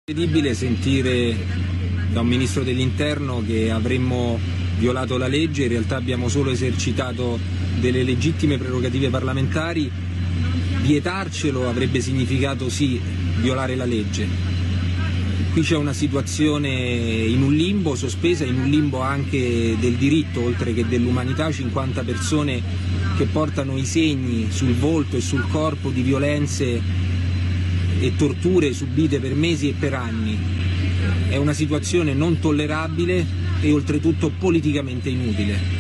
Incredibile sentire da un ministro dell'interno che avremmo violato la legge, in realtà abbiamo solo esercitato delle legittime prerogative parlamentari. Vietarcelo avrebbe significato sì violare la legge. Qui c'è una situazione in un limbo, sospesa in un limbo anche del diritto oltre che dell'umanità, 50 persone che portano i segni sul volto e sul corpo di violenze e torture subite per mesi e per anni. È una situazione non tollerabile e oltretutto politicamente inutile.